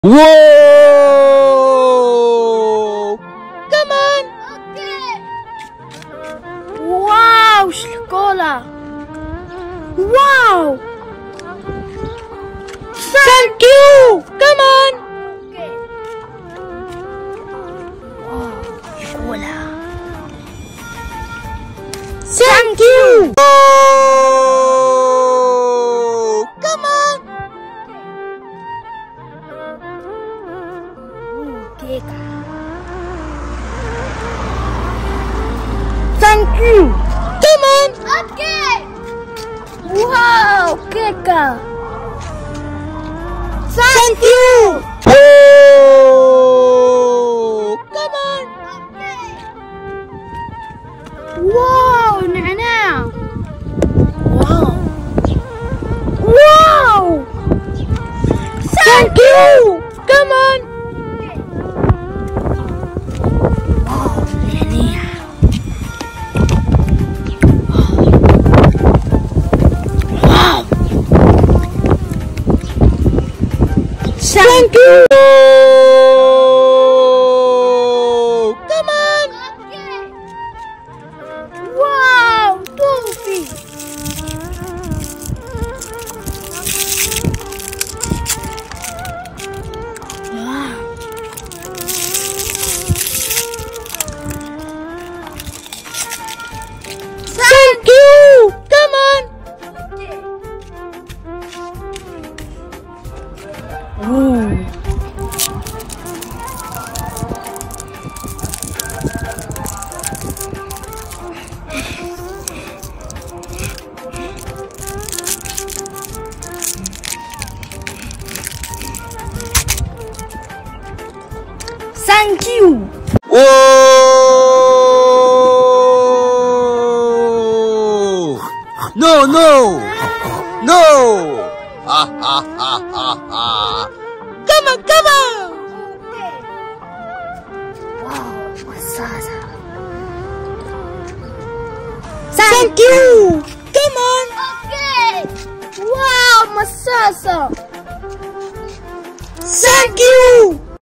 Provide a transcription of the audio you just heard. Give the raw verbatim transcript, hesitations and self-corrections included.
واو كمان. اوكي. واو شوكولا. واو ثانك يو كمان. اوكي. واو شوكولا. ثانك يو. كمان. كيكة. ثانك يو كمان. اوكي. واو كيكة. ثانك يو. كمان. واو نعناع. واو واو ثانك يو كمان. واو نعناع. واو ثانك يو كمان. واو توفي. واو ثانك يو كمان. اوه ثانك يو. Whoa! No, no! No! Ha ha ha ha ha! Come on, come on! واو مصاصة. Thank you! Come on! اوكي. واو مصاصة. Thank you!